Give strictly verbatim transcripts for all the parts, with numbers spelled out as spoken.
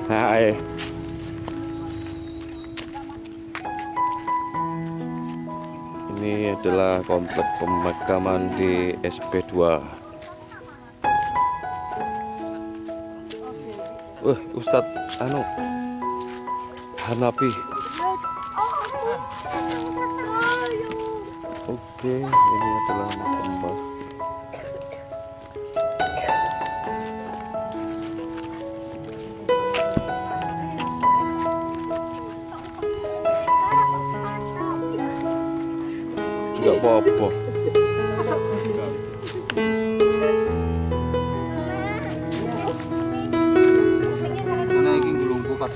Hai. Ini adalah komplek pemakaman di S P dua. Wah, Ustadz anu Hanafi. Oke, ini adalah makam Mbah. Enggak apa-apa. Mana iki gulungku, Pak?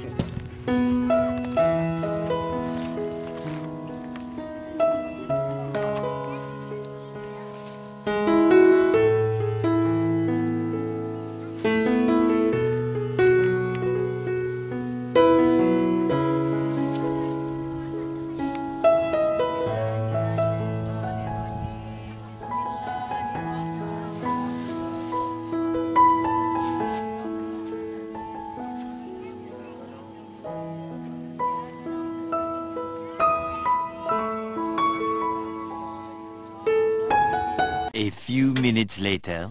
A few minutes later.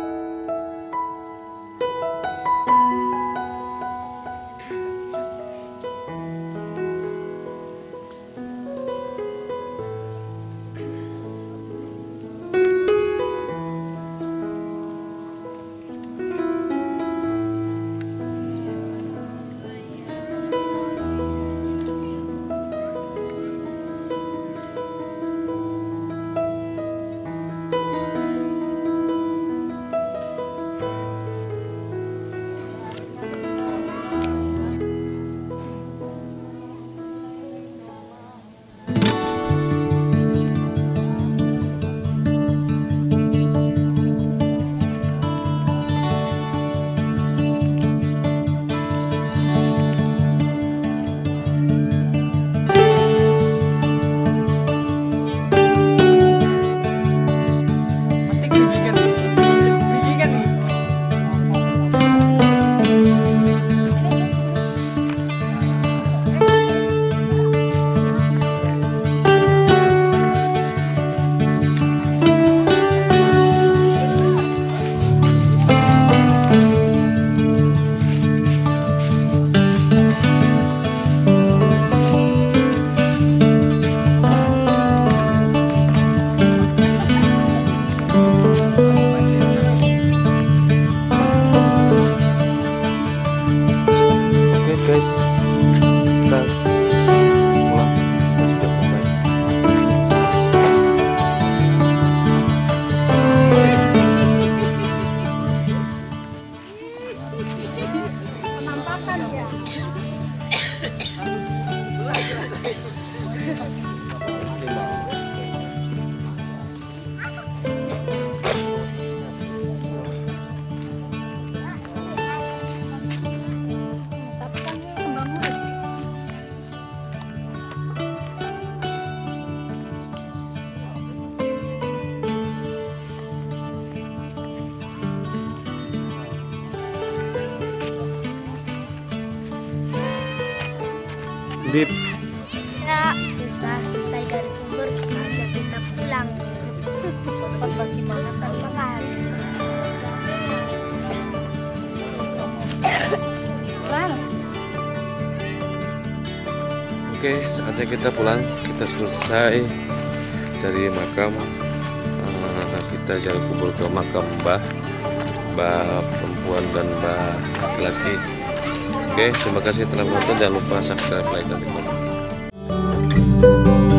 Guys, kita pulang, kita sudah sampai. Penampakan ya. Dip, Ya, sudah selesai dari kubur, saatnya kita pulang. Tempat bagaimana termakan. Pulang. oke, saatnya kita pulang. Kita selesai dari makam. Uh, kita jalan kubur ke makam Mbah, Mbah perempuan dan Mbah laki-laki. Oke, terima kasih telah menonton. Jangan lupa subscribe, like, dan komen.